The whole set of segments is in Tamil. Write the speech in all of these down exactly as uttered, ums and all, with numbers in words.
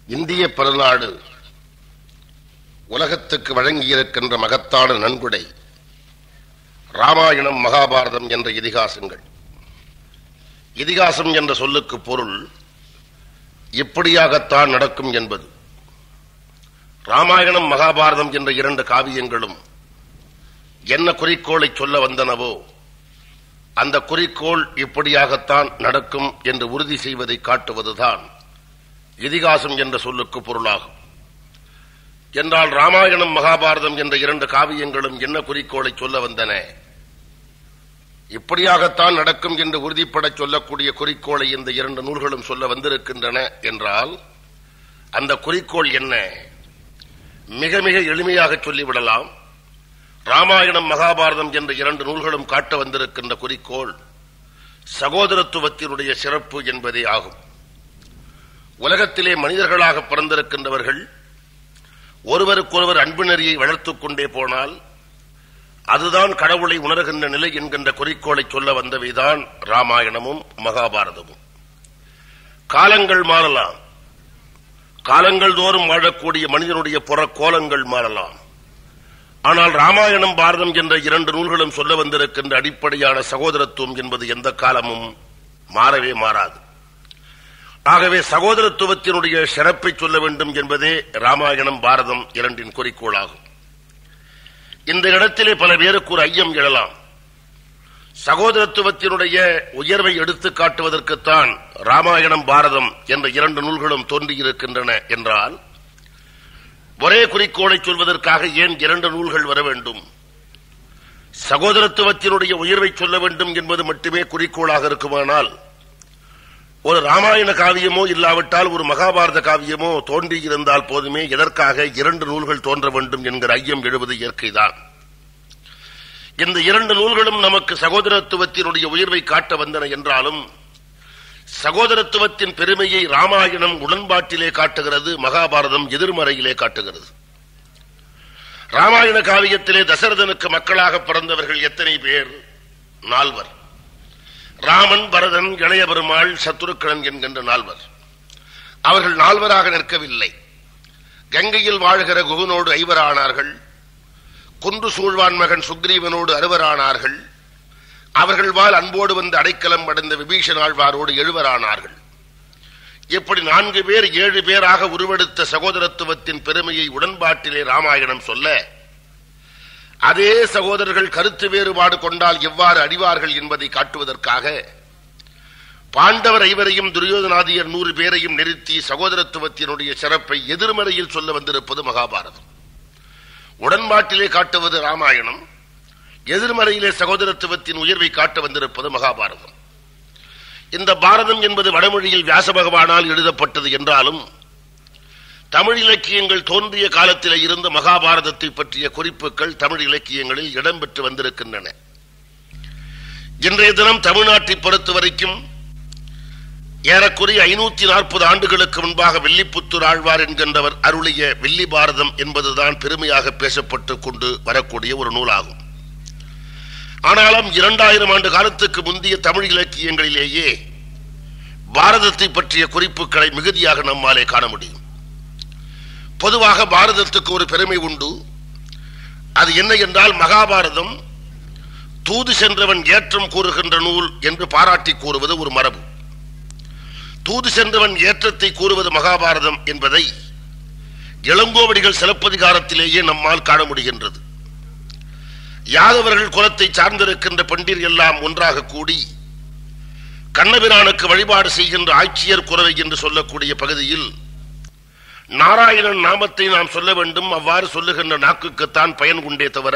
இந்திய பெருநாடு உலகத்துக்கு வழங்கியிருக்கின்ற மகத்தான நன்கொடை ராமாயணம், மகாபாரதம் என்ற இதிகாசங்கள். இதிகாசம் என்ற சொல்லுக்கு பொருள் இப்படியாகத்தான் நடக்கும் என்பது. ராமாயணம், மகாபாரதம் என்ற இரண்டு காவியங்களும் என்ன குறிக்கோளை சொல்ல வந்தனவோ அந்த குறிக்கோள் இப்படியாகத்தான் நடக்கும் என்று உறுதி செய்வதை காட்டுவதுதான் இதிகாசம் என்ற சொல்லுக்கு பொருளாகும். என்றால் ராமாயணம், மகாபாரதம் என்ற இரண்டு காவியங்களும் என்ன குறிக்கோளை சொல்ல வந்தன? இப்படியாகத்தான் நடக்கும் என்று உறுதிப்பட சொல்லக்கூடிய குறிக்கோளை இந்த இரண்டு நூல்களும் சொல்ல வந்திருக்கின்றன என்றால் அந்த குறிக்கோள் என்ன? மிக மிக எளிமையாக சொல்லிவிடலாம். ராமாயணம், மகாபாரதம் என்ற இரண்டு நூல்களும் காட்ட வந்திருக்கின்ற குறிக்கோள் சகோதரத்துவத்தினுடைய சிறப்பு என்பதே ஆகும். உலகத்திலே மனிதர்களாக பிறந்திருக்கின்றவர்கள் ஒருவருக்கொருவர் அன்பு நெறியை வளர்த்துக் கொண்டே போனால் அதுதான் கடவுளை உணர்கின்ற நிலை என்கின்ற குறிக்கோளை சொல்ல வந்தவைதான் ராமாயணமும் மகாபாரதமும். காலங்கள் மாறலாம், காலங்கள் தோறும் வாழக்கூடிய மனிதனுடைய புற கோலங்கள் மாறலாம். ஆனால் ராமாயணம், பாரதம் என்ற இரண்டு நூல்களும் சொல்ல வந்திருக்கின்ற அடிப்படையான சகோதரத்துவம் என்பது எந்த காலமும் மாறவே மாறாது. ஆகவே சகோதரத்துவத்தினுடைய சிறப்பை சொல்ல வேண்டும் என்பதே ராமாயணம், பாரதம் இரண்டின் குறிக்கோளாகும். இந்த இடத்திலே பல பேருக்கு ஒரு ஐயம் எழலாம். சகோதரத்துவத்தினுடைய உயர்வை எடுத்து காட்டுவதற்குத்தான் ராமாயணம், பாரதம் என்ற இரண்டு நூல்களும் தோன்றியிருக்கின்றன என்றால் ஒரே குறிக்கோளை சொல்வதற்காக ஏன் இரண்டு நூல்கள் வர வேண்டும்? சகோதரத்துவத்தினுடைய உயர்வை சொல்ல வேண்டும் என்பது மட்டுமே குறிக்கோளாக இருக்குமானால் ஒரு ராமாயண காவியமோ இல்லாவிட்டால் ஒரு மகாபாரத காவியமோ தோன்றியிருந்தால் போதுமே. எதற்காக இரண்டு நூல்கள் தோன்ற வேண்டும் என்கிற ஐயம் எழுவது இயற்கைதான். இந்த இரண்டு நூல்களும் நமக்கு சகோதரத்துவத்தினுடைய உயர்வை காட்ட வந்தன என்றாலும் சகோதரத்துவத்தின் பெருமையை ராமாயணம் உடன்பாட்டிலே காட்டுகிறது, மகாபாரதம் எதிர்மறையிலே காட்டுகிறது. ராமாயண காவியத்திலே தசரதனுக்கு மக்களாக பிறந்தவர்கள் எத்தனை பேர்? நால்வர். ராமன், பரதன், இளைய பெருமாள், சத்ருக்கணன் என்கின்ற நால்வர். அவர்கள் நால்வராக நிற்கவில்லை. கங்கையில் வாழ்கிற குகனோடு ஐவரானார்கள். குன்று சூழ்வான் மகன் சுக்ரீவனோடு அறுவரானார்கள். அவர்கள் வாழ் அன்போடு வந்து அடைக்கலம் அடைந்த விபீஷன் ஆழ்வாரோடு எழுவரானார்கள். இப்படி நான்கு பேர் ஏழு பேராக உருவெடுத்த சகோதரத்துவத்தின் பெருமையை உடன்பாட்டிலே ராமாயணம் சொல்ல, அதே சகோதரர்கள் கருத்து வேறுபாடு கொண்டால் எவ்வாறு அடிவார்கள் என்பதை காட்டுவதற்காக பாண்டவர் ஐவரையும் துரியோதனாதியர் நூறு பேரையும் நிறுத்தி சகோதரத்துவத்தினுடைய சிறப்பை எதிர்மறையில் சொல்ல வந்திருப்பது மகாபாரதம். உடன்பாட்டிலே காட்டுவது ராமாயணம், எதிர்மறையிலே சகோதரத்துவத்தின் உயர்வை காட்ட வந்திருப்பது மகாபாரதம். இந்த பாரதம் என்பது வடமொழியில் வியாச பகவானால் எழுதப்பட்டது என்றாலும் தமிழ் இலக்கியங்கள் தோன்றிய காலத்திலே இருந்த மகாபாரதத்தை பற்றிய குறிப்புகள் தமிழ் இலக்கியங்களில் இடம்பெற்று வந்திருக்கின்றன. இன்றைய தினம் தமிழ்நாட்டை பொறுத்த வரைக்கும் ஏறக்குறைய ஐநூத்தி நாற்பது ஆண்டுகளுக்கு முன்பாக வில்லிபுத்தூர் ஆழ்வார் என்கின்றவர் அருளிய வில்லி பாரதம் என்பதுதான் பெருமையாக பேசப்பட்டுக் கொண்டு வரக்கூடிய ஒரு நூலாகும். ஆனாலும் இரண்டாயிரம் ஆண்டு காலத்துக்கு முந்தைய தமிழ் இலக்கியங்களிலேயே பாரதத்தை பற்றிய குறிப்புகளை மிகுதியாக நம்மாலே காண முடியும். பொதுவாக பாரதத்துக்கு ஒரு பெருமை உண்டு. அது என்ன என்றால், மகாபாரதம் தூது சென்றவன் ஏற்றம் கூறுகின்ற நூல் என்று பாராட்டி கூறுவது ஒரு மரபு. தூது சென்றவன் ஏற்றத்தை கூறுவது மகாபாரதம் என்பதை இளங்கோவடிகள் சிலப்பதிகாரத்திலேயே நம்மால் காண முடிகின்றது. யாதவர்கள் குலத்தை சார்ந்திருக்கின்ற பெண்டிர் எல்லாம் ஒன்றாக கூடி கண்ணபிரானுக்கு வழிபாடு செய்கின்ற ஆட்சியர் குறவை என்று சொல்லக்கூடிய பகுதியில் நாராயணன் நாமத்தை நாம் சொல்ல வேண்டும். அவ்வாறு சொல்லுகின்ற நாக்குக்குத்தான் பயன் உண்டே தவிர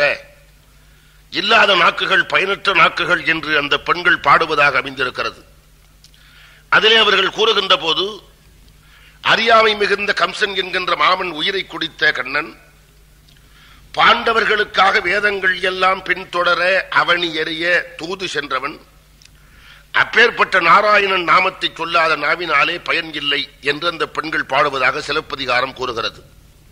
இல்லாத நாக்குகள் பயனற்ற நாக்குகள் என்று அந்த பெண்கள் பாடுவதாக அமைந்திருக்கிறது. அதிலே அவர்கள் கூறுகின்ற போது, அறியாமை மிகுந்த கம்சன் என்கின்ற மாமன் உயிரை குடித்த கண்ணன் பாண்டவர்களுக்காக வேதங்கள் எல்லாம் பின்தொடர அவனி எறிய தூது சென்றவன், அப்பேற்பட்ட நாராயணன் நாமத்தை சொல்லாத நாவினாலே பயன் இல்லை என்று அந்த பெண்கள் பாடுவதாக சிலப்பதிகாரம் கூறுகிறது.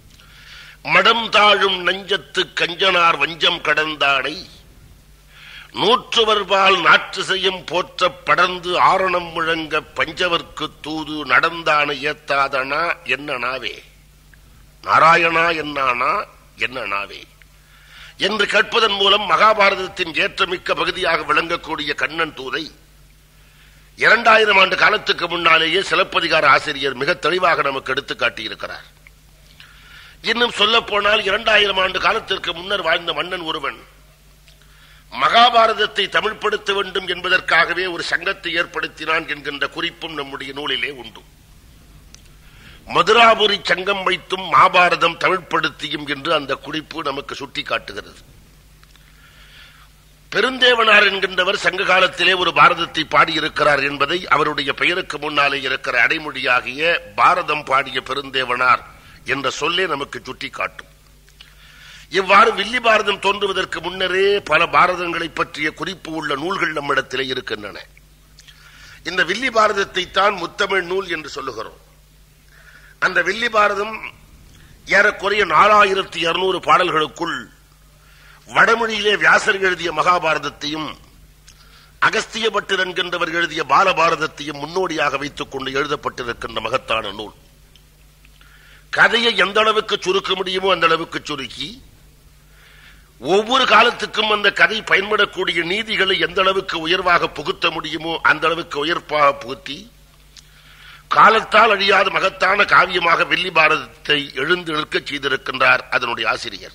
மடம் தாழும் நஞ்சத்து கஞ்சனார் வஞ்சம் கடந்தானை நூற்றுவர்பால் நாற்று செய்யும் போற்ற படர்ந்து ஆரணம் முழங்க பஞ்சவர்க்கு தூது நடந்தான ஏத்தாதனா என்ன நாவே, நாராயணா என்னானா என்ன நாவே என்று கேட்பதன் மூலம் மகாபாரதத்தின் ஏற்றமிக்க பகுதியாக விளங்கக்கூடிய கண்ணன் தூதை இரண்டாயிரம் ஆண்டு காலத்துக்கு முன்னாலேயே சிலப்பதிகார ஆசிரியர் மிக தெளிவாக நமக்கு எடுத்து காட்டியிருக்கிறார். இன்னும் சொல்ல போனால் இரண்டாயிரம் ஆண்டு காலத்திற்கு முன்னர் வாழ்ந்த மன்னன் ஒருவன் மகாபாரதத்தை தமிழ்படுத்த வேண்டும் என்பதற்காகவே ஒரு சங்கத்தை ஏற்படுத்தினான் என்கின்ற குறிப்பும் நம்முடைய நூலிலே உண்டு. மதுராபுரி சங்கம் வைத்தும் மகாபாரதம் தமிழ்படுத்தியும் என்று அந்த குறிப்பு நமக்கு சுட்டி காட்டுகிறது. பெருந்தேவனார் என்கின்றவர் சங்க காலத்திலே ஒரு பாரதத்தை பாடியிருக்கிறார் என்பதை அவருடைய பெயருக்கு முன்னாலே இருக்கிற அடைமொழியாகிய பாரதம் பாடிய பெருந்தேவனார் என்ற சொல்லே நமக்கு சுட்டி காட்டும். இவ்வாறு வில்லி பாரதம் தோன்றுவதற்கு முன்னரே பல பாரதங்களை பற்றிய குறிப்பு உள்ள நூல்கள் நம்மிடத்திலே இருக்கின்றன. இந்த வில்லி பாரதத்தை தான் முத்தமிழ் நூல் என்று சொல்லுகிறோம். அந்த வில்லி பாரதம் ஏறக்குறைய நாலாயிரத்தி இருநூறு பாடல்களுக்குள் வடமொழியிலே வியாசர் எழுதிய மகாபாரதத்தையும் அகஸ்திய பட்டர் என்கின்றவர் எழுதிய பாலபாரதத்தையும் முன்னோடியாக வைத்துக் கொண்டு எழுதப்பட்டிருக்கின்ற மகத்தான நூல். கதையை எந்த அளவுக்கு சுருக்க முடியுமோ அந்த அளவுக்கு சுருக்கி, ஒவ்வொரு காலத்துக்கும் அந்த கதை பயன்படக்கூடிய நீதிகளை எந்த அளவுக்கு உயர்வாக புகுத்த முடியுமோ அந்த அளவுக்கு உயர்வாக புகுத்தி காலத்தால் அழியாத மகத்தான காவியமாக வில்லி பாரதத்தை எழுந்து நிற்கச் செய்திருக்கின்றார் அதனுடைய ஆசிரியர்.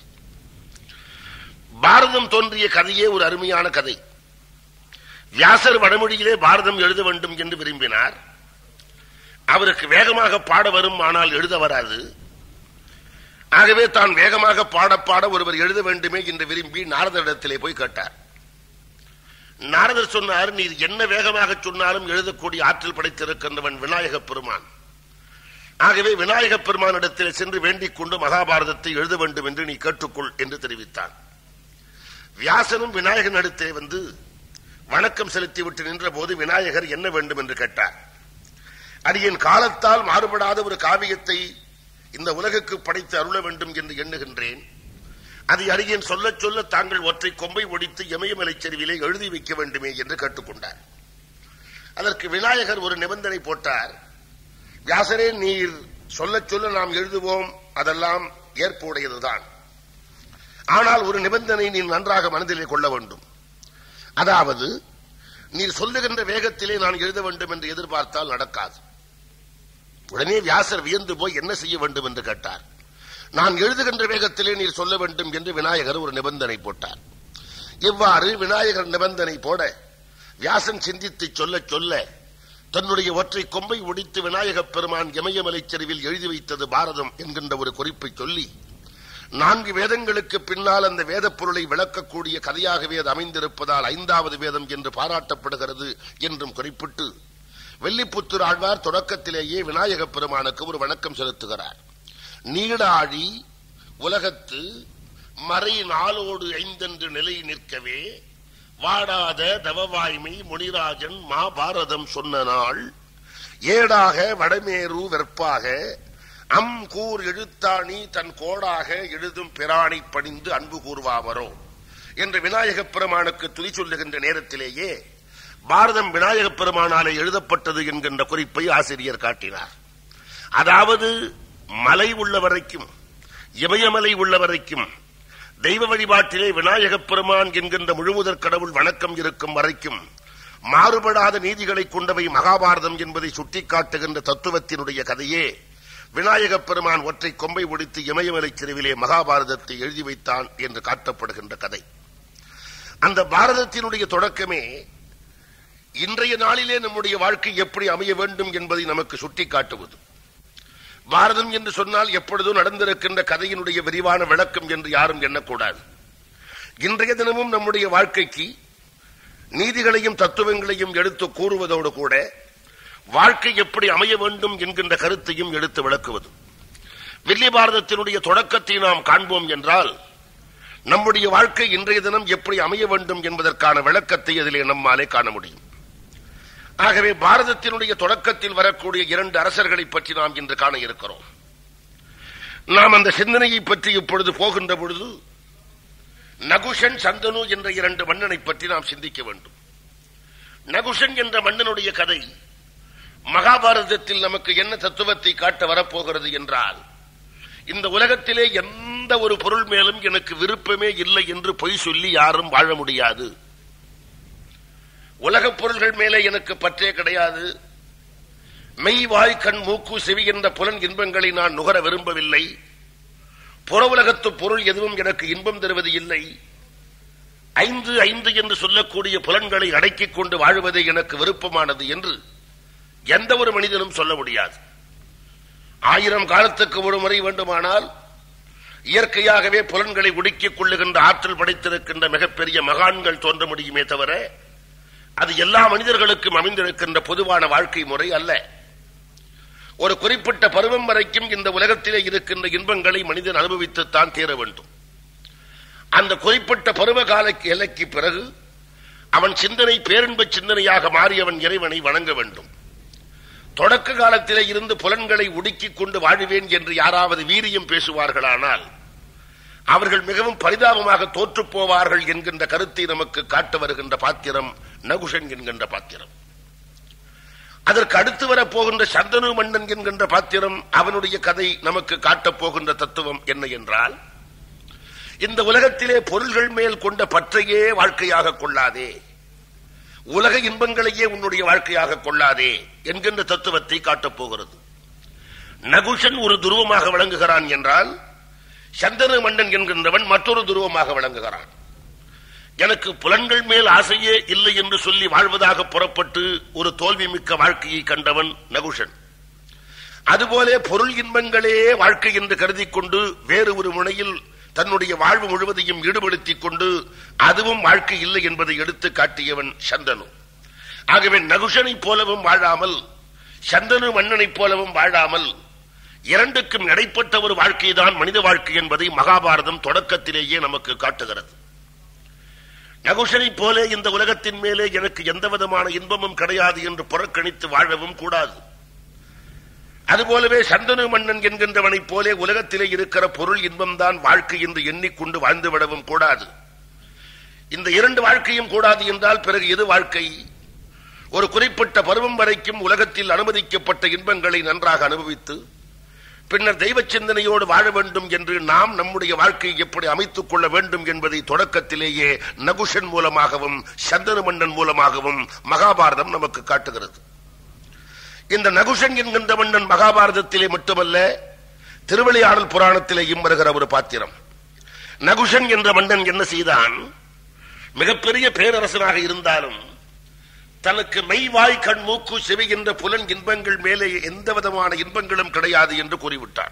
பாரதம் தோன்றிய கதையே ஒரு அருமையான கதை. வியாசர் வடமொழியிலே பாரதம் எழுத வேண்டும் என்று விரும்பினார். அவருக்கு வேகமாக பாட வரும், ஆனால் எழுத வராது. ஆகவே தான் வேகமாக பாட பாட ஒருவர் எழுத வேண்டுமே என்று விரும்பி நாரதரிடத்திலே போய் கேட்டார். நாரதர் சொன்னார், நீர் என்ன வேகமாக சொன்னாலும் எழுதக்கூடிய ஆற்றல் படைத்திருக்கின்றவன் விநாயக பெருமான். ஆகவே விநாயக பெருமானிடத்தில் சென்று வேண்டிக் கொண்டு மகாபாரதத்தை எழுத வேண்டும் என்று நீ கேட்டுக்கொள் என்று தெரிவித்தார். வியாசனும் விநாயகன் அடுத்தே வந்து வணக்கம் செலுத்திவிட்டு நின்ற போது விநாயகர் என்ன வேண்டும் என்று கேட்டார். அடியேன் காலத்தால் மாறுபடாத ஒரு காவியத்தை இந்த உலகுக்கு படைத்து அருள வேண்டும் என்று எண்ணுகின்றேன். அதை அடியேன் சொல்ல சொல்ல தாங்கள் ஒற்றை கொம்பை ஒடித்து இமயமலை சரிவிலே எழுதி வைக்க வேண்டுமே என்று கேட்டுக்கொண்டார். அதற்கு விநாயகர் ஒரு நிபந்தனை போட்டார். வியாசரே, நீர் சொல்ல சொல்ல நாம் எழுதுவோம், அதெல்லாம் ஏற்புடையதுதான். ஆனால் ஒரு நிபந்தனை நீ நன்றாக மனதிலே கொள்ள வேண்டும். அதாவது, நீர் சொல்லுகின்ற வேகத்திலே நான் எழுத வேண்டும் என்று எதிர்பார்த்தால் நடக்காது. உடனே வியாசர் வியந்து போய் என்ன செய்ய வேண்டும் என்று கேட்டார். நான் எழுதுகின்ற வேகத்திலே நீர் சொல்ல வேண்டும் என்று விநாயகர் ஒரு நிபந்தனை போட்டார். இவ்வாறு விநாயகர் நிபந்தனை போட வியாசன் சிந்தித்து சொல்ல சொல்ல தன்னுடைய ஒற்றை கொம்பை ஒடித்து விநாயக பெருமான் இமயமலை சரிவில் எழுதி வைத்தது பாரதம் என்கின்ற ஒரு குறிப்பை சொல்லி, நான்கு வேதங்களுக்கு பின்னால் அந்த வேத பொருளை விளக்கக்கூடிய கதையாகவே அது அமைந்திருப்பதால் ஐந்தாவது வேதம் என்று பாராட்டப்படுகிறது என்றும் குறிப்பிட்டு வெள்ளிப்புத்தூர் ஆழ்வார் தொடக்கத்திலேயே விநாயக பெருமானுக்கு ஒரு வணக்கம் செலுத்துகிறார். நீடாழி உலகத்து மறை நாளோடு ஐந்தென்று நிலை நிற்கவே வாடாத தவவாய்மை முனிராஜன் மாபாரதம் சொன்ன நாள் ஏடாக வடமேரு வெற்பாக அம் கூர் எழுத்தாணி தன் கோடாக எழுதும் பிராணை பணிந்து அன்பு கூர்வாவரோ என்று விநாயக பெருமானுக்கு துதி சொல்லுகின்ற நேரத்திலேயே பாரதம் விநாயக பெருமானாலே எழுதப்பட்டது என்கின்ற குறிப்பை ஆசிரியர் காட்டினார். அதாவது, மலை உள்ள வரைக்கும், இமயமலை உள்ள வரைக்கும், தெய்வ வழிபாட்டிலே விநாயக பெருமான் என்கின்ற முழுமுதற் கடவுள் வணக்கம் இருக்கும் வரைக்கும் மாறுபடாத நீதிகளை கொண்டவை மகாபாரதம் என்பதை சுட்டிக்காட்டுகின்ற தத்துவத்தினுடைய கதையே விநாயக பெருமான் ஒற்றை கொம்பை ஒடித்து இமயமலை சரிவிலே மகாபாரதத்தை எழுதி வைத்தான் என்று காட்டப்படுகின்ற கதை. அந்த பாரதத்தினுடைய தொடக்கமே இன்றைய நாளிலே நம்முடைய வாழ்க்கை எப்படி அமைய வேண்டும் என்பதை நமக்கு சுட்டிக்காட்டுவது. பாரதம் என்று சொன்னால் எப்பொழுதோ நடந்திருக்கின்ற கதையினுடைய விரிவான விளக்கம் என்று யாரும் எண்ணக்கூடாது. இன்றைய தினமும் நம்முடைய வாழ்க்கைக்கு நீதிகளையும் தத்துவங்களையும் எடுத்து கூறுவதோடு கூட வாழ்க்கை எப்படி அமைய வேண்டும் என்கின்ற கருத்தையும் எடுத்து விளக்குவது. வில்லி பாரதத்தினுடைய தொடக்கத்தை நாம் காண்போம் என்றால் நம்முடைய வாழ்க்கை இன்றைய தினம் எப்படி அமைய வேண்டும் என்பதற்கான விளக்கத்தை அதிலே நம்மாலே காண முடியும். ஆகவே பாரதத்தினுடைய தொடக்கத்தில் வரக்கூடிய இரண்டு அரசர்களை பற்றி நாம் இன்று காண இருக்கிறோம். நாம் அந்த சிந்தனையை பற்றி இப்பொழுது போகின்ற பொழுது நகுஷன், சந்தனு என்ற இரண்டு மன்னனை பற்றி நாம் சிந்திக்க வேண்டும். நகுஷன் என்ற மன்னனுடைய கதை மகாபாரதத்தில் நமக்கு என்ன தத்துவத்தை காட்ட வரப்போகிறது என்றால், இந்த உலகத்திலே எந்த ஒரு பொருள் மேலும் எனக்கு விருப்பமே இல்லை என்று பொய் சொல்லி யாரும் வாழ முடியாது. உலகப் பொருள்கள் மேலே எனக்கு பற்றே கிடையாது. மெய், வாய், கண், மூக்கு, செவி என்ற புலன் இன்பங்களை நான் நுகர விரும்பவில்லை. புற உலகத்து பொருள் எதுவும் எனக்கு இன்பம் தருவது இல்லை. ஐந்து ஐந்து என்று சொல்லக்கூடிய புலன்களை அடக்கிக் கொண்டு வாழ்வதே எனக்கு விருப்பமானது என்று எந்த ஒரு மனிதனும் சொல்ல முடியாது. ஆயிரம் காலத்துக்கு ஒரு முறை வேண்டுமானால் இயற்கையாகவே புலன்களை ஒடுக்கிக் கொள்ளுகின்ற ஆற்றல் படைத்திருக்கின்ற மிகப்பெரிய மகான்கள் தோன்ற முடியுமே தவிர அது எல்லா மனிதர்களுக்கும் அமைந்திருக்கின்ற பொதுவான வாழ்க்கை முறை அல்ல. ஒரு குறிப்பிட்ட பருவம் வரைக்கும் இந்த உலகத்திலே இருக்கின்ற இன்பங்களை மனிதன் அனுபவித்துத்தான் தீர வேண்டும். அந்த குறிப்பிட்ட பருவ கால எல்லைக்கு பிறகு அவன் சிந்தனை பேரின்ப சிந்தனையாக மாறி அவன் இறைவனை வணங்க வேண்டும். தொடக்க காலத்திலே இருந்து புலன்களை ஒடுக்கிக் கொண்டு வாழ்வேன் என்று யாராவது வீரியம் பேசுவார்களானால் அவர்கள் மிகவும் பரிதாபமாக தோற்று போவார்கள் என்கின்ற கருத்தை நமக்கு காட்டு வருகின்ற பாத்திரம் நகுஷன் என்கின்ற பாத்திரம். அதற்கு அடுத்து வரப்போகின்ற சந்தனு மன்னன் என்கின்ற பாத்திரம், அவனுடைய கதை நமக்கு காட்டப் போகின்ற தத்துவம் என்ன என்றால், இந்த உலகத்திலே பொருள்கள் மேல் கொண்ட பற்றையே வாழ்க்கையாக கொள்ளாதே, உலக இன்பங்களையே உன்னுடைய வாழ்க்கையாக கொள்ளாதே என்கின்ற தத்துவத்தை காட்டப் போகிறது. நகுஷன் ஒரு துருவமாக விளங்குகிறான் என்றால், சந்தனு மன்னன் என்கின்றவன் மற்றொரு துருவமாக விளங்குகிறான். எனக்கு புலன்கள் மேல் ஆசையே இல்லை என்று சொல்லி வாழ்வதாக புறப்பட்டு ஒரு தோல்வி மிக்க வாழ்க்கையை கண்டவன் நகுஷன். அதுபோல பொருள் இன்பங்களே வாழ்க்கை என்று கருதி கொண்டு வேறு ஒரு முனையில் தன்னுடைய வாழ்வு முழுவதையும் ஈடுபடுத்திக் கொண்டு அதுவும் வாழ்க்கை இல்லை என்பதை எடுத்து காட்டியவன் சந்தனு. ஆகவே நகுஷனைப் போலவும் வாழாமல் சந்தனு மன்னனைப் போலவும் வாழாமல் இரண்டுக்கும் இடைப்பட்ட ஒரு வாழ்க்கைதான் மனித வாழ்க்கை என்பதை மகாபாரதம் தொடக்கத்திலேயே நமக்கு காட்டுகிறது. நகுஷனைப் போல இந்த உலகத்தின் மேலே எனக்கு எந்த விதமான இன்பமும் கிடையாது என்று புறக்கணித்து வாழவும் கூடாது. அதுபோலவே சந்தனு மன்னன் என்கின்றவனைப் போலே உலகத்திலே இருக்கிற பொருள் இன்பம்தான் வாழ்க்கை என்று எண்ணிக்கொண்டு வாழ்ந்துவிடவும் கூடாது. இந்த இரண்டு வாழ்க்கையும் கூடாது என்றால் பிறகு எது வாழ்க்கை? ஒரு குறிப்பிட்ட பருவம் வரைக்கும் உலகத்தில் அனுமதிக்கப்பட்ட இன்பங்களை நன்றாக அனுபவித்து பின்னர் தெய்வ சிந்தனையோடு வாழ வேண்டும் என்று நாம் நம்முடைய வாழ்க்கையை எப்படி அமைத்துக் கொள்ள வேண்டும் என்பதை தொடக்கத்திலேயே நகுஷன் மூலமாகவும் சந்தனு மன்னன் மூலமாகவும் மகாபாரதம் நமக்கு காட்டுகிறது. இந்த நகுஷன் என்கின்ற மன்னன் மகாபாரதத்திலே மட்டுமல்ல, திருவிளையாடல் புராணத்திலேயும் வருகிற ஒரு பாத்திரம். நகுஷன் என்ற மன்னன் என்ன செய்தான்? மிகப்பெரிய பேரரசனாக இருந்தாலும் தனக்கு மெய், வாய், கண், மூக்கு, செவி என்ற புலன் இன்பங்கள் மேலே எந்த விதமான இன்பங்களும் கிடையாது என்று கூறிவிட்டார்.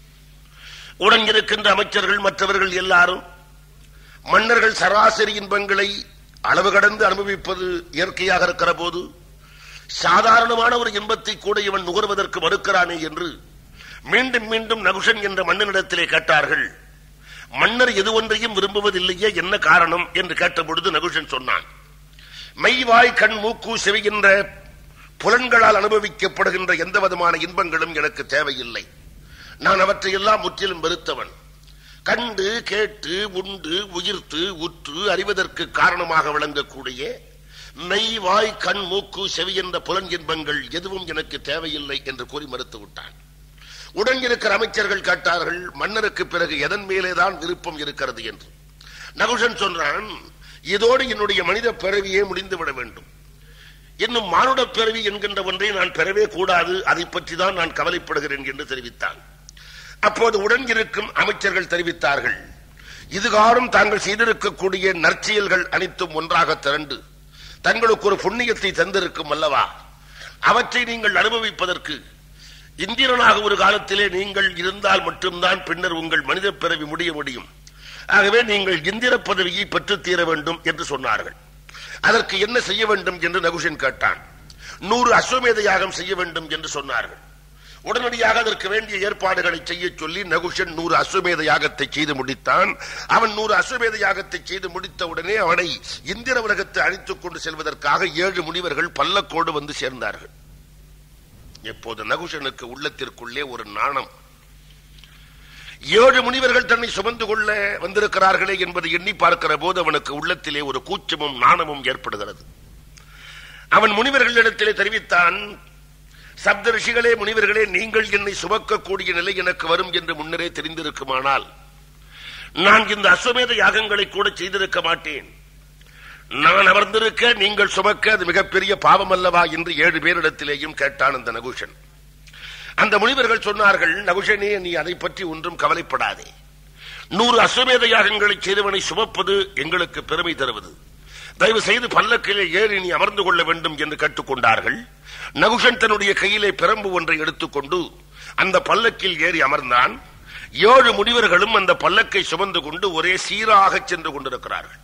உடன் இருக்கின்ற அமைச்சர்கள் மற்றவர்கள் எல்லாரும் மன்னர்கள் சராசரி இன்பங்களை அளவு கடந்து அனுபவிப்பது இயற்கையாக இருக்கிற போது சாதாரணமான ஒரு இன்பத்தை கூட இவன் நுகர்வதற்கு மறுக்கிறானே என்று மீண்டும் மீண்டும் நகுஷன் என்ற மன்னனிடத்திலே கேட்டார்கள். மன்னர் எது ஒன்றையும் விரும்புவதில்லையே, என்ன காரணம் என்று கேட்டபொழுது நகுஷன் சொன்னான், மெய், வாய், கண், மூக்கு, செவிகின்ற புலன்களால் அனுபவிக்கப்படுகின்ற எந்த விதமான இன்பங்களும் எனக்கு தேவையில்லை. நான் அவற்றையெல்லாம் முற்றிலும் வெறுத்தவன். கண்டு, கேட்டு, உண்டு, உயிர்த்து, உற்று அறிவதற்கு காரணமாக விளங்கக்கூடிய மெய், வாய், கண், மூக்கு, செவி என்ற புலன் இன்பங்கள் எதுவும் எனக்கு தேவையில்லை என்று கூறி மறுத்து விட்டான். உடன் இருக்கிற அமைச்சர்கள் கேட்டார்கள், மன்னருக்கு பிறகு எதன் மேலேதான் விருப்பம் இருக்கிறது என்று. நகுஷன் சொன்னான், இதோடு என்னுடைய மனித பிறவியே முடிந்துவிட வேண்டும். இன்னும் மானுட பிறவி என்கின்ற ஒன்றை நான் பெறவே கூடாது, அதை பற்றி தான் நான் கவலைப்படுகிறேன் என்று தெரிவித்தான். அப்போது உடன் இருக்கும் அமைச்சர்கள் தெரிவித்தார்கள், இதுகாரும் தாங்கள் செய்திருக்கக்கூடிய நற்செயல்கள் அனைத்தும் ஒன்றாக திரண்டு தங்களுக்கு ஒரு புண்ணியத்தை தந்திருக்கும் அல்லவா, அவற்றை நீங்கள் அனுபவிப்பதற்கு இந்திரனாக ஒரு காலத்திலே நீங்கள் இருந்தால் மட்டும்தான் பின்னர் உங்கள் மனித பிறவி முடிய முடியும். ஆகவே நீங்கள் இந்திர பதவியை பெற்றுத் தீர வேண்டும் என்று சொன்னார்கள். அதற்கு என்ன செய்ய வேண்டும் என்று நகுஷன் கேட்டான். நூறு அஸ்வமேத யாகம் செய்ய வேண்டும் என்று சொன்னார்கள். உடனடியாக அதற்கு வேண்டிய ஏற்பாடுகளை செய்ய சொல்லி நகுஷன் நூறு அஸ்வமேத யாகத்தை செய்து முடித்தான். அவன் நூறு அஸ்வமேத யாகத்தை செய்து முடித்த உடனே அவனை இந்திர உலகத்தை அழைத்துக் கொண்டு செல்வதற்காக ஏழு முனிவர்கள் பல்லக்கோடு வந்து சேர்ந்தார்கள். எப்போது நகுஷனுக்கு உள்ளத்திற்குள்ளே ஒரு நாணம், ஏழு முனிவர்கள் தன்னை சுமந்து கொள்ள வந்திருக்கிறார்களே என்பதை எண்ணி பார்க்கிற போது அவனுக்கு உள்ளத்திலே ஒரு கூச்சமும் நாணமும் ஏற்படுகிறது. அவன் முனிவர்களிடத்திலே தெரிவித்தான், சப்த ரிஷிகளே, முனிவர்களே, நீங்கள் என்னை சுமக்கக்கூடிய நிலை எனக்கு வரும் என்று முன்னரே தெரிந்திருக்குமானால் நான் இந்த அஸ்வமேத யாகங்களை கூட செய்திருக்க மாட்டேன். நான் அமர்ந்திருக்க நீங்கள் சுமக்க அது மிகப்பெரிய பாவம் அல்லவா என்று ஏழு பேரிடத்திலேயும் கேட்டான் அந்த நகுஷன். அந்த முனிவர்கள் சொன்னார்கள், நகுஷனே, நீ அதை பற்றி ஒன்றும் கவலைப்படாதே. நூறு அஸ்வமேத யாகங்களை செய்தவனை சுமப்பது எங்களுக்கு பெருமை தருவது. தயவு செய்து பல்லக்கிலே ஏறி நீ அமர்ந்து கொள்ள வேண்டும் என்று கேட்டுக்கொண்டார்கள். நகுஷன் தன்னுடைய கையிலே பிரம்பு ஒன்றை எடுத்துக்கொண்டு அந்த பல்லக்கில் ஏறி அமர்ந்தான். ஏழு முனிவர்களும் அந்த பல்லக்கை சுமந்து கொண்டு ஒரே சீராக சென்று கொண்டிருக்கிறார்கள்.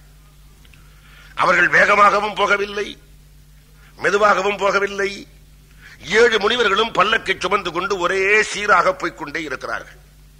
அவர்கள் வேகமாகவும் போகவில்லை, மெதுவாகவும் போகவில்லை. ஏழு முனிவர்களும் பல்லக்கை சுமந்து கொண்டு ஒரே சீராக போய்கொண்டே இருக்கிறார்கள்.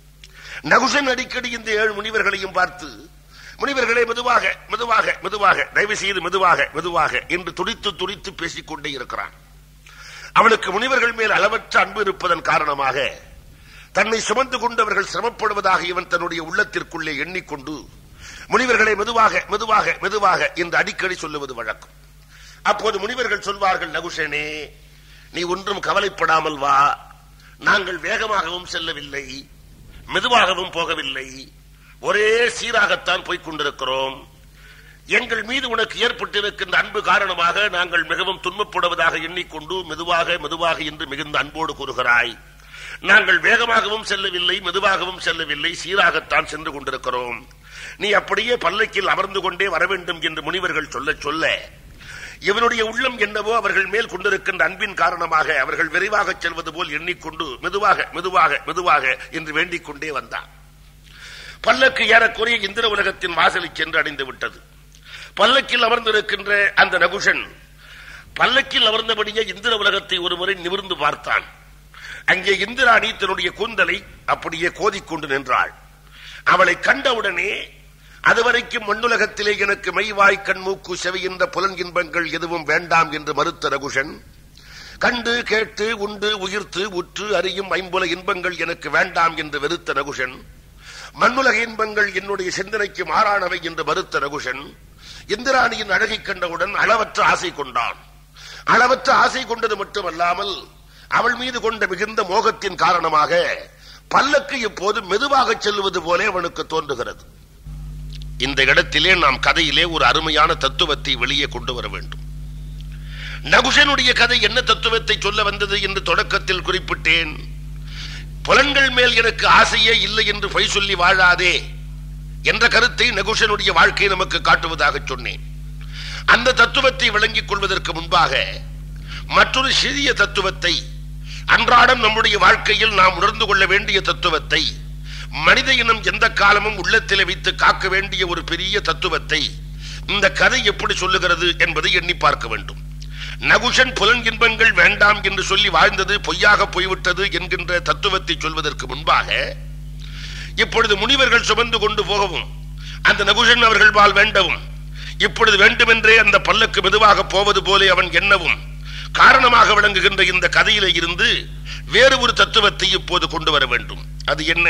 நகுஷன் அடிக்கடி இந்த ஏழு முனிவர்களையும் பார்த்து, முனிவர்களே, மெதுவாக மெதுவாக மெதுவாக, தயவு செய்து மெதுவாக மெதுவாக என்று துடித்து துடித்து பேசிக்கொண்டே இருக்கிறான். அவனுக்கு முனிவர்கள் மேல் அளவற்ற அன்பு இருப்பதன் காரணமாக தன்னை சுமந்து கொண்டவர்கள் சிரமப்படுவதாக இவன் தன்னுடைய உள்ளத்திற்குள்ளே எண்ணிக்கொண்டு, முனிவர்களை மெதுவாக மெதுவாக மெதுவாக என்று அடிக்கடி சொல்லுவது வழக்கம். அப்போது முனிவர்கள் சொல்வார்கள், நகுஷனே, நீ ஒன்றும் கவலைப்படாமல் வா. நாங்கள் வேகமாகவும் செல்லவில்லை, மெதுவாகவும் போகவில்லை, ஒரே சீராகத்தான் போய்க் கொண்டிருக்கிறோம். எங்கள் மீது உனக்கு ஏற்பட்டிருக்கின்ற அன்பு காரணமாக நாங்கள் மிகவும் துன்பப்படுவதாக எண்ணிக்கொண்டு மெதுவாக மெதுவாக என்று மிகுந்த அன்போடு கூறுகிறாய். நாங்கள் வேகமாகவும் செல்லவில்லை, மெதுவாகவும் செல்லவில்லை, சீராகத்தான் சென்று கொண்டிருக்கிறோம். நீ அப்படியே பல்லக்கில் அமர்ந்து கொண்டே வர வேண்டும் என்று முனிவர்கள் சொல்ல சொல்ல இவனுடைய உள்ளம் என்னவோ அவர்கள் மேல் கொண்டிருக்கின்ற அன்பின் காரணமாக அவர்கள் விரைவாக செல்வது போல் எண்ணிக்கொண்டு மெதுவாக மெதுவாக மெதுவாக என்று வேண்டிக் கொண்டே வந்தான். பல்லக்கு ஏறக்குறைய இந்திர உலகத்தின் வாசலில் சென்று அடைந்து விட்டது. பல்லக்கில் அமர்ந்திருக்கின்ற அந்த நகுஷன் பல்லக்கில் அமர்ந்தபடியே இந்திர உலகத்தை ஒருமுறை நிமிர்ந்து பார்த்தான். அங்கே இந்திராணி தன்னுடைய கூந்தலை அப்படியே கோதிக்கொண்டு நின்றாள். அவளை கண்டவுடனே, அதுவரைக்கும் மண்ணுலகத்திலே எனக்கு மெய்வாய் கண் மூக்கு செவிகின்ற புலன் இன்பங்கள் எதுவும் வேண்டாம் என்று மறுத்த நகுஷன், கண்டு கேட்டு உண்டு உயிர்த்து உற்று அறியும் ஐம்புல இன்பங்கள் எனக்கு வேண்டாம் என்று வெறுத்த நகுஷன், மண்ணுலக இன்பங்கள் என்னுடைய சிந்தனைக்கு மாறானவை என்று மறுத்த நகுஷன், இந்திராணியின் அழகை கண்டவுடன் அளவற்ற ஆசை கொண்டான். அளவற்ற ஆசை கொண்டது மட்டுமல்லாமல் அவள் மீது கொண்ட மிகுந்த மோகத்தின் காரணமாக பல்லக்கு இப்போது மெதுவாக செல்வது போலே அவனுக்கு தோன்றுகிறது. இந்த இடத்திலே நாம் கதையிலே ஒரு அருமையான தத்துவத்தை வெளியே கொண்டு வர வேண்டும். நகுஷனுடைய கதை என்ன தத்துவத்தை சொல்ல வந்தது என்று தொடக்கத்தில் குறிப்பிட்டேன். புலன்கள் மேல் எனக்கு ஆசையே இல்லை என்று பொய் சொல்லி வாழாதே என்ற கருத்தை நகுஷனுடைய வாழ்க்கை நமக்கு காட்டுவதாக சொன்னேன். அந்த தத்துவத்தை விளங்கிக் கொள்வதற்கு முன்பாக மற்றொரு சிறிய தத்துவத்தை, அன்றாடம் நம்முடைய வாழ்க்கையில் நாம் உணர்ந்து கொள்ள வேண்டிய தத்துவத்தை, மனித இனம் எந்த காலமும் உள்ளத்தில் வைத்து காக்க வேண்டிய ஒரு பெரிய தத்துவத்தை இந்த கதை எப்படி சொல்லுகிறது என்பதை எண்ணி பார்க்க வேண்டும். நகுஷன் புலன் இன்பங்கள் வேண்டாம் என்று சொல்லி வாழ்ந்தது பொய்யாக போய்விட்டது என்கின்ற தத்துவத்தை சொல்வதற்கு முன்பாக, இப்பொழுது முனிவர்கள் சுமந்து கொண்டு போகவும் அந்த நகுஷன் அவர்கள் பால் வேண்டவும், இப்பொழுது வேண்டுமென்றே அந்த பல்லக்கு மெதுவாக போவது போலே அவன் எண்ணவும் காரணமாக விளங்குகின்ற இந்த கதையில இருந்து வேறு ஒரு தத்துவத்தை இப்போது கொண்டு வர வேண்டும். அது என்ன?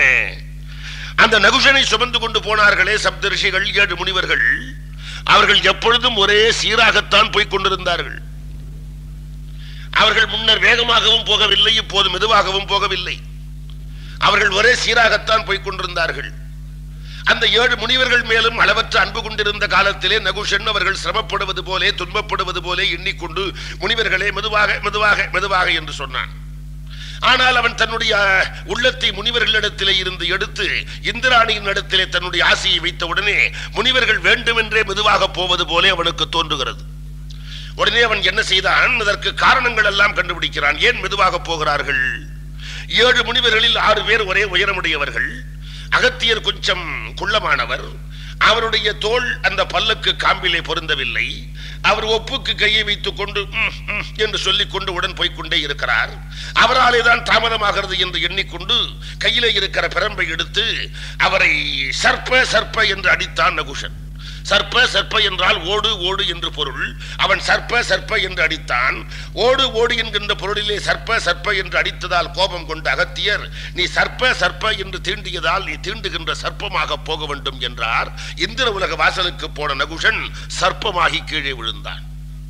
அந்த நகுஷனை சுமந்து கொண்டு போனார்களே சப்தரிஷிகள், ஏழு முனிவர்கள், அவர்கள் எப்பொழுதும் ஒரே சீராகத்தான் போய்க் கொண்டிருந்தார்கள். அவர்கள் முன்னர் வேகமாகவும் போகவில்லை, இப்போது மெதுவாகவும் போகவில்லை. அவர்கள் ஒரே சீராகத்தான் போய்க் கொண்டிருந்தார்கள். அந்த ஏழு முனிவர்கள் மேலும் அளவற்ற அன்பு கொண்டிருந்த காலத்திலே நகுஷன் அவர்கள் சிரமப்படுவது போலே துன்பப்படுவது போலே எண்ணிக்கொண்டு, முனிவர்களே மெதுவாக மெதுவாக மெதுவாக என்று சொன்னான். ஆனால் அவன் தன்னுடைய உள்ளத்தை முனிவர்களிடத்திலே இருந்து எடுத்து இந்திராணியின் இடத்திலே தன்னுடைய ஆசையை வைத்த உடனே முனிவர்கள் வேண்டுமென்றே மெதுவாக போவது போலே அவனுக்கு தோன்றுகிறது. உடனே அவன் என்ன செய்தான்? அதற்கு காரணங்கள் எல்லாம் கண்டுபிடிக்கிறான். ஏன் மெதுவாக போகிறார்கள்? ஏழு முனிவர்களில் ஆறு பேர் ஒரே உயரமுடையவர்கள். அகத்தியர் கொஞ்சம் குள்ளமானவர். அவருடைய தோள் அந்த பல்லக்கு காம்பிலே பொருந்தவில்லை. அவர் ஒப்புக்கு கையை வைத்துக் கொண்டு என்று சொல்லிக் கொண்டு உடன் போய்கொண்டே இருக்கிறார். அவராலே தான் தாமதமாகிறது என்று எண்ணிக்கொண்டு கையிலே இருக்கிற பிரம்பை எடுத்து அவரை சர்ப்ப சர்ப்ப என்று அடித்தான் நகுஷன். சர்ப்ப சர்ப்ப என்றால் ஓடு ஓடு என்று பொருள். அவன் சர்ப்ப சர்ப்ப என்று அடித்தான். ஓடு ஓடு என்கின்ற பொருளிலே சர்ப்ப சர்ப்ப என்று அடித்ததால் கோபம் கொண்ட அகத்தியர், நீ சர்ப்ப சர்ப்ப என்று தீண்டியதால் நீ தீண்டுகின்ற சர்ப்பமாக போக வேண்டும் என்றார். இந்திர உலக வாசலுக்கு போன நகுஷன் சர்ப்பமாகி கீழே விழுந்தான்.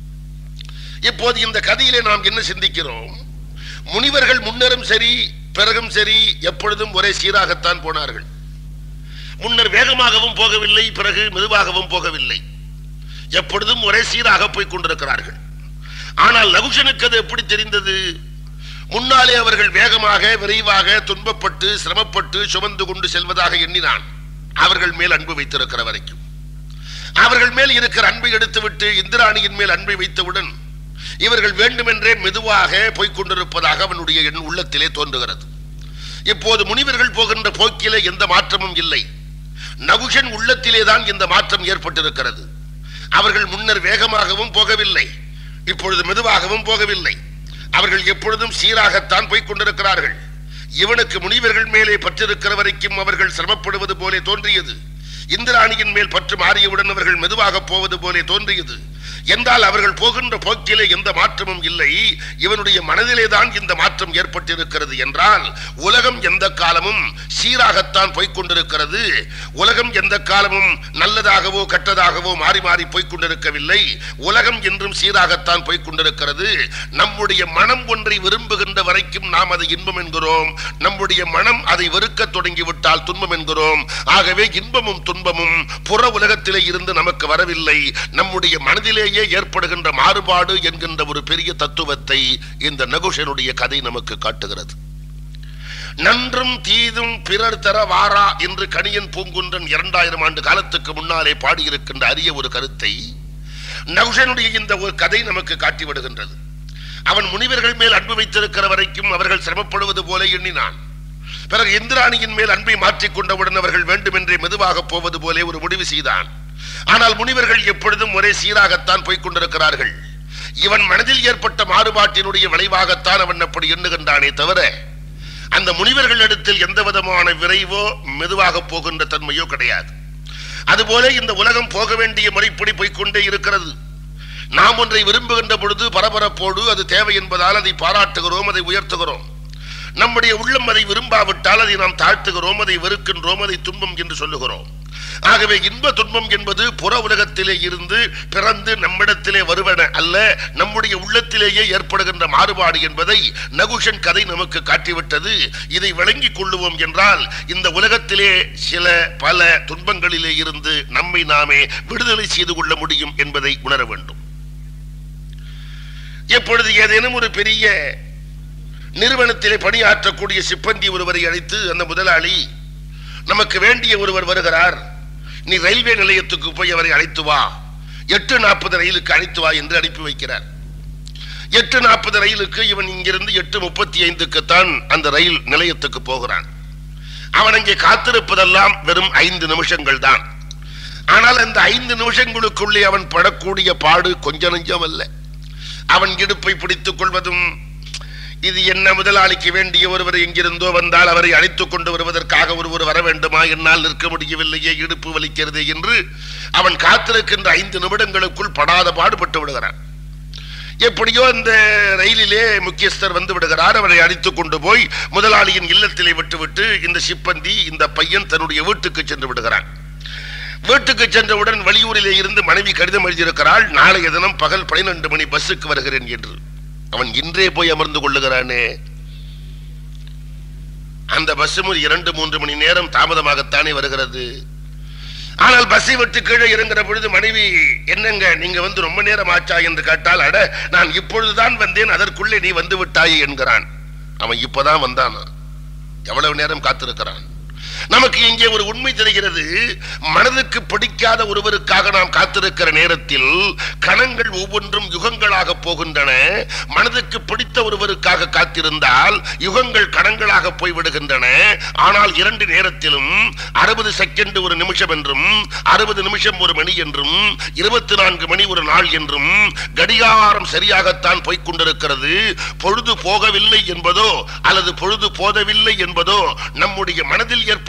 இப்போது இந்த கதையிலே நாம் என்ன சிந்திக்கிறோம்? முனிவர்கள் முன்னரும் சரி பிறகும் சரி எப்பொழுதும் ஒரே சீராகத்தான் போனார்கள். முன்னர் வேகமாகவும் போகவில்லை, பிறகு மெதுவாகவும் போகவில்லை. எப்பொழுதும் ஒரே சீராக போய் கொண்டிருக்கிறார்கள். ஆனால் நகுஷனுக்கு அது எப்படி தெரிந்தது? முன்னாலே அவர்கள் வேகமாக விரைவாக துன்பப்பட்டு சிரமப்பட்டு சுமந்து கொண்டு செல்வதாக எண்ணினான். அவர்கள் மேல் அன்பு வைத்திருக்கிற வரைக்கும் அவர்கள் மேல் இருக்கிற அன்பை எடுத்துவிட்டு இந்திராணியின் மேல் அன்பை வைத்தவுடன் இவர்கள் வேண்டுமென்றே மெதுவாக போய்கொண்டிருப்பதாக அவனுடைய என் உள்ளத்திலே தோன்றுகிறது. இப்போது முனிவர்கள் போகின்ற போக்கிலே எந்த மாற்றமும் இல்லை. நகுஷன் உள்ளத்திலேதான் இந்த மாற்றம் ஏற்பட்டிருக்கிறது. அவர்கள் முன்னர் வேகமாகவும் போகவில்லை, இப்பொழுது மெதுவாகவும் போகவில்லை. அவர்கள் எப்பொழுதும் சீராகத்தான் போய்கொண்டிருக்கிறார்கள். இவனுக்கு முனிவர்கள் மேலே பற்றிருக்கிற வரைக்கும் அவர்கள் சிரமப்படுவது போலே தோன்றியது. இந்திராணியின் மேல் பற்று மாறியவுடன் அவர்கள் மெதுவாக போவது போலே தோன்றியது. என்றால் அவர்கள் போகின்ற போக்கிலே எந்த மாற்றமும் இல்லை. இவனுடைய மனதிலே தான் இந்த மாற்றம் ஏற்பட்டிருக்கிறது. என்றால் உலகம் எந்த காலமும் சீராகத்தான் போய்கொண்டிருக்கிறது. உலகம் எந்த காலமும் நல்லதாகவோ கெட்டதாகவோ மாறி மாறி போய்கொண்டிருக்கவில்லை. உலகம் என்றும் சீராகத்தான் போய்கொண்டிருக்கிறது. நம்முடைய மனம் ஒன்றை விரும்புகின்ற வரைக்கும் நாம் அதை இன்பம் என்கிறோம். நம்முடைய மனம் அதை வெறுக்க தொடங்கிவிட்டால் துன்பம் என்கிறோம். ஆகவே இன்பமும் துன்பமும் புற உலகத்திலே இருந்து நமக்கு வரவில்லை. நம்முடைய மனதிலே ஏற்படுகின்ற மாறுபாடு என்கின்ற ஒரு பெரிய தத்துவத்தை இந்த நகுஷனுடைய கதை நமக்கு காட்டுகிறது. நன்றும் தீதும் பிறர் தர வாரா என்று கணியன் பூங்குன்றன் இரண்டாயிரம் ஆண்டு காலத்துக்கு முன்னாலே பாடியிருக்கின்ற அரிய ஒரு கருத்தை நகுஷனுடைய இந்த ஒரு கதை நமக்கு காட்டிவிடுகின்றது. அவன் முனிவர்கள் மேல் அன்பு வைத்திருக்கிற வரைக்கும் அவர்கள் சிரமப்படுவது போல எண்ணினான். பிறகு இந்திராணியின் மேல் அன்பை மாற்றிக் கொண்டவுடன் அவர்கள் வேண்டுமென்றே மெதுவாக போவது போலே ஒரு முடிவு செய்தான். ஆனால் முனிவர்கள் எப்பொழுதும் ஒரே சீராகத்தான் போய்கொண்டிருக்கிறார்கள். இவன் மனதில் ஏற்பட்ட மாறுபாட்டினுடைய விளைவாகத்தான் அவன் அப்படி எண்ணுகின்றானே தவிர அந்த முனிவர்களிடத்தில் எந்த விதமான விரைவோ மெதுவாக போகின்ற தன்மையோ கிடையாது. அதுபோல இந்த உலகம் போக வேண்டிய முறைப்படி போய்கொண்டே இருக்கிறது. நாம் ஒன்றை விரும்புகின்ற பொழுது பரபரப்போடு அது தேவை என்பதால் அதை பாராட்டுகிறோம், அதை உயர்த்துகிறோம். நம்முடைய உள்ளம் அதை விரும்பாவிட்டால் அதை நாம் தாழ்த்துகிறோம், அதை வெறுக்கின்றோம், அதை துன்பம் என்று சொல்லுகிறோம். ஆகவே இன்ப துன்பம் என்பது புற உலகத்திலே இருந்து பிறந்து நம்மிடத்திலே வருவன அல்ல, நம்முடைய உள்ளத்திலேயே ஏற்படுகின்ற மாறுபாடு என்பதை நகுஷன் கதை நமக்கு காட்டிவிட்டது. இதை விளங்கிக் கொள்ளுவோம் என்றால் இந்த உலகத்திலே சில பல துன்பங்களிலே இருந்து நம்மை நாமே விடுதலை செய்து கொள்ள முடியும் என்பதை உணர வேண்டும். எப்பொழுது ஏதேனும் ஒரு பெரிய நிறுவனத்திலே பணியாற்றக்கூடிய சிப்பந்தி ஒருவரை அழைத்து, அந்த முதலாளி நமக்கு வேண்டிய ஒருவர் வருகிறார், நீ ரயில்வே நிலையத்துக்கு போய் அவரை அழைத்து வா, எட்டு நாற்பது ரயிலுக்கு அழைத்து வா என்று அனுப்பி வைக்கிறார். எட்டு நாற்பது ரயிலுக்கு இவன் இங்கிருந்து எட்டு முப்பத்தி ஐந்துக்குத்தான் அந்த ரயில் நிலையத்துக்கு போகிறான். அவன் அங்கே காத்திருப்பதெல்லாம் வெறும் ஐந்து நிமிஷங்கள் தான். ஆனால் அந்த ஐந்து நிமிஷங்களுக்குள்ளே அவன் படக்கூடிய பாடு கொஞ்ச நஞ்சம் அல்ல. அவன் இடுப்பை பிடித்துக் கொள்வதும், இது என்ன முதலாளிக்கு வேண்டிய ஒருவர் எங்கிருந்தோ வந்தால் அவரை அழைத்துக் கொண்டு வருவதற்காக ஒருவர் வர வேண்டுமா, என்னால் நிற்க முடியவில்லையே, இடுப்பு வலிக்கிறது என்று அவன் காத்திருக்கின்ற ஐந்து நிமிடங்களுக்குள் படாத பாடுபட்டு விடுகிறான். எப்படியோ இந்த ரயிலிலே முக்கியஸ்தர் வந்து விடுகிறார். அவரை அழைத்துக் கொண்டு போய் முதலாளியின் இல்லத்திலே விட்டுவிட்டு இந்த சிப்பந்தி இந்த பையன் தன்னுடைய வீட்டுக்கு சென்று விடுகிறான். வீட்டுக்கு சென்றவுடன் வெளியூரிலே இருந்து மனைவி கடிதம் எழுதியிருக்கிறாள், நாளைய தினம் பகல் பனிரெண்டு மணி பஸ்ஸுக்கு வருகிறேன் என்று. அவன் இன்றே போய் அமர்ந்து கொள்ளுகிறானே. அந்த பஸ் இரண்டு மூன்று மணி நேரம் தாமதமாகத்தானே வருகிறது. ஆனால் பஸ்ஸை விட்டு கீழே இறங்குற பொழுது மனைவி, என்னங்க நீங்க வந்து ரொம்ப நேரம் ஆச்சா என்று கேட்டால், அட நான் இப்பொழுதுதான் வந்தேன், அதற்குள்ளே நீ வந்து விட்டாயே என்கிறான். அவன் இப்பதான் வந்தானா, எவ்வளவு நேரம் காத்திருக்கிறான். நமக்கு இங்கே ஒரு உண்மை தெரிகிறது. மனதுக்கு பிடிக்காத ஒருவருக்காக நாம் காத்திருக்கிற நேரத்தில் கணங்கள் ஒவ்வொன்றும் யுகங்களாக போகின்றன. மனதுக்கு பிடித்த ஒருவருக்காக காத்திருந்தால் யுகங்கள் கணங்களாக போய்விடுகின்றன. ஆனால் இரண்டு நேரத்திலும் அறுபது செகண்ட் ஒரு நிமிஷம் என்றும், அறுபது நிமிஷம் ஒரு மணி என்றும், இருபத்தி நான்கு மணி ஒரு நாள் என்றும் கடிகாரம் சரியாகத்தான் போய்கொண்டிருக்கிறது. பொழுது போகவில்லை என்பதோ அல்லது பொழுது போதவில்லை என்பதோ நம்முடைய மனதில் ஏற்ப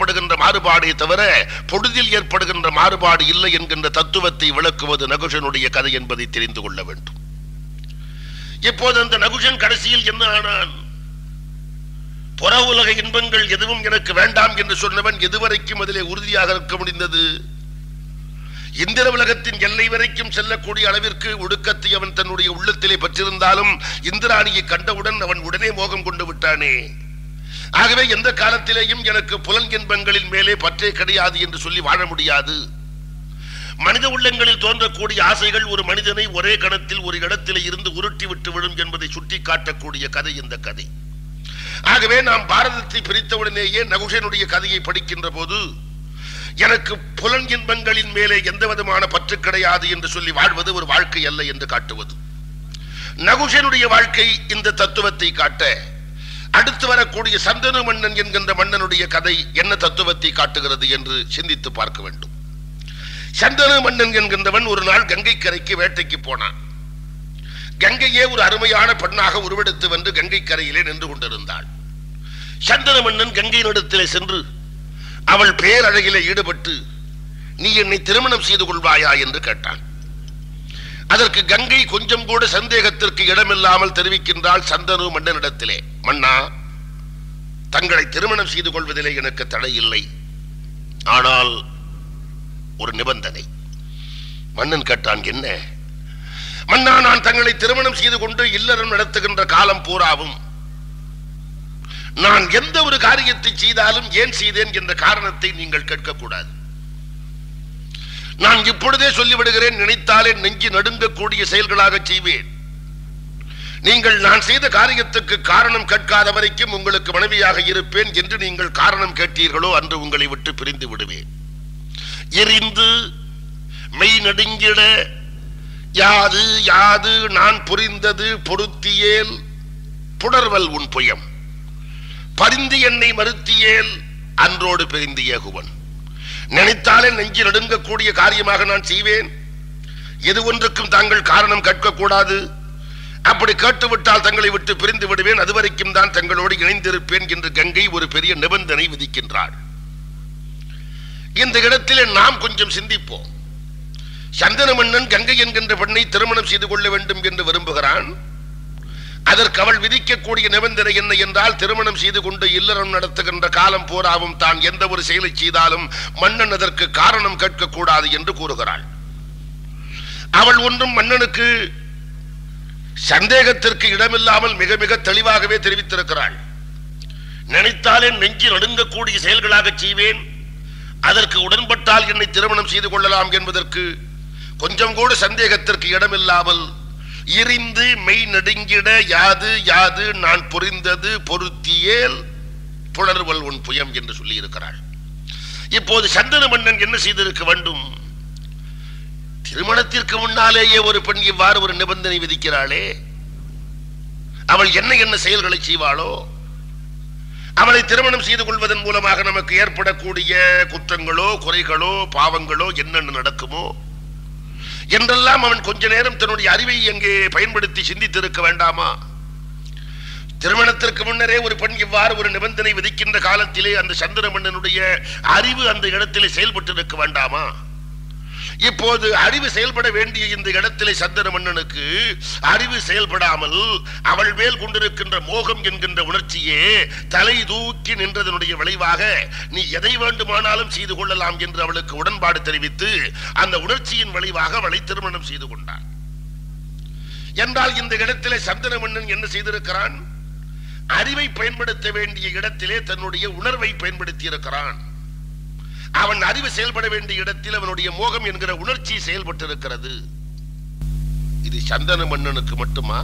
ஏற்படுகின்ற மாறுபாடே தவிர பொழுதில் ஏற்படுகின்ற மாறுபாடு இல்லை என்கின்ற தத்துவத்தை விளக்குவது நகுஷனுடைய கதை என்பதை தெரிந்து கொள்ள வேண்டும். இப்போது அந்த நகுஷன் கடைசியில் என்ன ஆனான்? புற உலக இன்பங்கள் எதுவும் எனக்கு வேண்டாம் என்று சொன்னவன் எதுவரைக்கும் அதிலே உறுதியாக இருக்க முடிந்தது? இந்திர உலகத்தின் எல்லை வரைக்கும் செல்லக்கூடிய அளவிற்கு ஒடுக்கத்தை அவன் தன்னுடைய உள்ளத்திலே பற்றிருந்தாலும் இந்திராணியை கண்டவுடன் அவன் உடனே மோகம் கொண்டு விட்டானே. ஆகவே எந்த காலத்திலேயும் எனக்கு புலன் இன்பங்களின் மேலே பற்றே கிடையாது என்று சொல்லி வாழ முடியாது. மனித உள்ளங்களில் தோன்றக்கூடிய ஆசைகள் ஒரு மனிதனை ஒரே கணத்தில் ஒரு இடத்திலே இருந்து உருட்டி விட்டு விடும் என்பதை சுட்டி காட்டக்கூடிய கதை இந்த கதை. ஆகவே நாம் பாரதத்தை பிரித்தவுடனேயே நகுஷனுடைய கதையை படிக்கின்ற போது எனக்கு புலன் இன்பங்களின் மேலே எந்த விதமான பற்று கிடையாது என்று சொல்லி வாழ்வது ஒரு வாழ்க்கை அல்ல என்று காட்டுவது. நகுஷனுடைய வாழ்க்கை இந்த தத்துவத்தை காட்ட, அடுத்து வரக்கூடிய சந்தனு மன்னன் என்கின்ற மன்னனுடைய கதை என்ன தத்துவத்தை காட்டுகிறது என்று சிந்தித்து பார்க்க வேண்டும். சந்தனு மன்னன் என்கின்றவன் ஒரு நாள் கங்கை கரைக்கு வேட்டைக்கு போனான். கங்கையே ஒரு அருமையான பெண்ணாக உருவெடுத்து வந்து கங்கை கரையிலே நின்று கொண்டிருந்தாள். சந்தனு மன்னன் கங்கையினிடத்திலே சென்று அவள் பேரழகிலே ஈடுபட்டு நீ என்னை திருமணம் செய்து கொள்வாயா என்று கேட்டான். அதற்கு கங்கை கொஞ்சம் கூட சந்தேகத்திற்கு இடமில்லாமல் தெரிவிக்கின்றாள் சந்தனு மன்னனிடத்திலே, மன்னா, தங்களை திருமணம் செய்து கொள்வதிலே எனக்கு தடை இல்லை, ஆனால் ஒரு நிபந்தனை. மன்னன் கேட்டான், என்ன? மன்னா, நான் தங்களை திருமணம் செய்து கொண்டு இல்லறம் நடத்துகின்ற காலம் பூராவும் நான் எந்த ஒரு காரியத்தை செய்தாலும் ஏன் செய்தேன் என்ற காரணத்தை நீங்கள் கேட்கக்கூடாது. நான் இப்பொழுதே சொல்லிவிடுகிறேன், நினைத்தாலே நெஞ்சு நடுங்கக்கூடிய செயல்களாக செய்வேன். நீங்கள் நான் செய்த காரியத்துக்கு காரணம் கேட்காத வரைக்கும் உங்களுக்கு மனைவியாக இருப்பேன் என்று நீங்கள் காரணம் கேட்டீர்களோ அன்று உங்களை விட்டு பிரிந்து விடுவேன். எரிந்து மெய் நடுங்கிட யாது யாது நான் புரிந்தது பொருத்தியேல் புணர்வல் உன் புயம் பரிந்து என்னை மறுத்தியேல் அன்றோடு பிரிந்து ஏகுவன். நினைத்தாலே நெஞ்சு நடுங்கக்கூடிய காரியமாக நான் செய்வேன். எது ஒன்றுக்கும் தாங்கள் காரணம் கேட்கக்கூடாது. அப்படி கேட்டுவிட்டால் தங்களை விட்டு பிரிந்து விடுவேன். அதுவரைக்கும் தான் தங்களோடு இணைந்திருப்பேன் என்று கங்கை ஒரு பெரிய நிபந்தனை விதிக்கின்றாள். இந்த இடத்திலே நாம் கொஞ்சம் சிந்திப்போம். சந்தன மன்னன் கங்கை என்கின்ற பெண்ணை திருமணம் செய்து கொள்ள வேண்டும் என்று விரும்புகிறான். அதற்கு அவள் விதிக்கக்கூடிய நிபந்தனை என்ன என்றால், திருமணம் செய்து கொண்டு இல்லறம் நடத்துகின்ற காலம் போராவும் தான் எந்த ஒரு செயலை செய்தாலும் மன்னன் அதற்கு காரணம் கேட்கக்கூடாது என்று கூறுகிறாள். அவள் ஒன்றும் மன்னனுக்கு சந்தேகத்திற்கு இடமில்லாமல் மிக மிக தெளிவாகவே தெரிவித்திருக்கிறாள். நினைத்தாலே நெஞ்சு நடுங்கக்கூடிய செயல்களாக செய்வேன், அதற்கு உடன்பட்டால் என்னை திருமணம் செய்து கொள்ளலாம் என்பதற்கு கொஞ்சம் கூட சந்தேகத்திற்கு இடமில்லாமல் இரிந்து மெய் நடுங்கிட யாது யாது நான் புரிந்தது பொருத்தியேல் புணர்வல் உன் புயம் என்று சொல்லி இருக்கிறாள். இப்போது சந்தன மன்னன் என்ன செய்திருக்க வேண்டும்? திருமணத்திற்கு முன்னாலேயே ஒரு பெண் இவ்வாறு ஒரு நிபந்தனை விதிக்கிறாளே, அவள் என்ன என்ன செயல்களை செய்வாளோ, அவளை திருமணம் செய்து கொள்வதன் மூலமாக நமக்கு ஏற்படக்கூடிய குற்றங்களோ குறைகளோ பாவங்களோ என்னென்ன நடக்குமோ என்றெல்லாம் அவன் கொஞ்ச நேரம் தன்னுடைய அறிவை எங்கே பயன்படுத்தி சிந்தித்திருக்க வேண்டாமா? திருமணத்திற்கு முன்னரே ஒரு பெண் இவ்வாறு ஒரு நிபந்தனை விதிக்கின்ற காலத்திலே அந்த சந்திர மன்னனுடைய அறிவு அந்த இடத்திலே செயல்பட்டு இருக்க வேண்டாமா? இப்போது அறிவு செயல்பட வேண்டிய இந்த இடத்திலே சந்திர மன்னனுக்கு அறிவு செயல்படாமல் அவள் மேல் கொண்டிருக்கின்ற மோகம் என்கின்ற உணர்ச்சியே தலை தூக்கி நின்றதனுடைய விளைவாக நீ எதை வேண்டுமானாலும் செய்து கொள்ளலாம் என்று அவளுக்கு உடன்பாடு தெரிவித்து அந்த உணர்ச்சியின் விளைவாக அவளை திருமணம் செய்து கொண்டான். என்றால் இந்த இடத்திலே சந்திர மன்னன் என்ன செய்திருக்கிறான்? அறிவை பயன்படுத்த வேண்டிய இடத்திலே தன்னுடைய உணர்வை பயன்படுத்தி இருக்கிறான். அவன் அறிவு செயல்பட வேண்டிய இடத்தில் அவனுடைய மோகம் என்கிற உணர்ச்சி செயல்பட்டு இருக்கிறது. இது சந்தன மன்னனுக்கு மட்டுமா?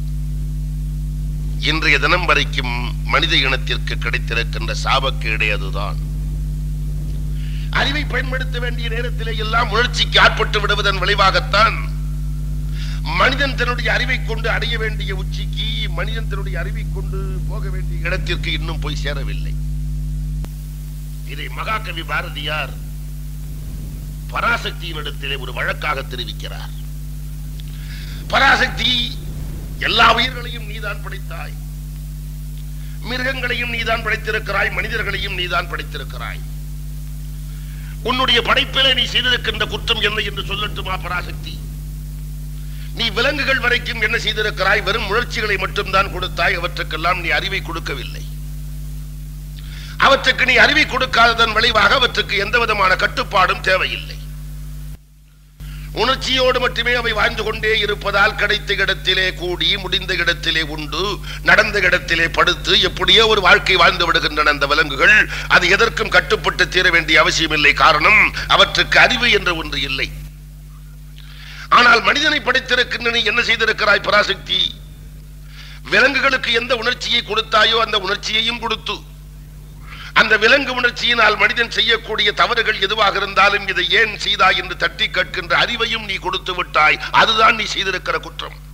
இன்றைய தினம் வரைக்கும் மனித இனத்திற்கு கிடைத்திருக்கின்ற சாபக்கேடே அதுதான். அறிவை பயன்படுத்த வேண்டிய நேரத்திலே எல்லாம் உணர்ச்சிக்கு ஆட்பட்டு விடுவதன் விளைவாகத்தான் மனிதன் தன்னுடைய அறிவை கொண்டு அடைய வேண்டிய உச்சிக்கு, மனிதன் தன்னுடைய அறிவை கொண்டு போக வேண்டிய இடத்திற்கு இன்னும் போய் சேரவில்லை. இதை மகாகவி பாரதியார் பராசக்தியின் இடத்திலே ஒரு வழக்காக தெரிவிக்கிறார். பராசக்தி, எல்லா உயிர்களையும் நீதான் படைத்தாய், மிருகங்களையும் நீதான் படைத்திருக்கிறாய், மனிதர்களையும் நீதான் படைத்திருக்கிறாய். உன்னுடைய படைப்பிலே நீ செய்திருக்கின்ற குற்றம் என்ன என்று சொல்லட்டுமா பராசக்தி? நீ விலங்குகள் வரைக்கும் என்ன செய்திருக்கிறாய்? வெறும் உணர்ச்சிகளை மட்டும்தான் கொடுத்தாய். அவற்றுக்கெல்லாம் நீ அறிவை கொடுக்கவில்லை. அவற்றுக்கு நீ அறிவை கொடுக்காததன் விளைவாக அவற்றுக்கு எந்த விதமான கட்டுப்பாடும் தேவையில்லை. உணர்ச்சியோடு மட்டுமே அவை வாழ்ந்து கொண்டே இருப்பதால் கிடைத்த இடத்திலே கூடி, முடிந்த இடத்திலே உண்டு, நடந்த இடத்திலே படுத்து எப்படியோ ஒரு வாழ்க்கை வாழ்ந்து விடுகின்றன அந்த விலங்குகள். அது எதற்கும் கட்டுப்பட்டு தீர வேண்டிய அவசியம் இல்லை. காரணம், அவற்றுக்கு அறிவு என்ற ஒன்று இல்லை. ஆனால் மனிதனை படைத்திருக்கின்ற நீ என்ன செய்திருக்கிறாய் பராசக்தி? விலங்குகளுக்கு எந்த உணர்ச்சியை கொடுத்தாயோ அந்த உணர்ச்சியையும் கொடுத்து, அந்த விலங்கு உணர்ச்சியினால் மனிதன் செய்யக்கூடிய தவறுகள் எதுவாக இருந்தாலும் இதை ஏன் செய்தாய் என்று தட்டி கேட்கின்ற அறிவையும் நீ கொடுத்து விட்டாய். அதுதான் நீ செய்திருக்கிற குற்றம்.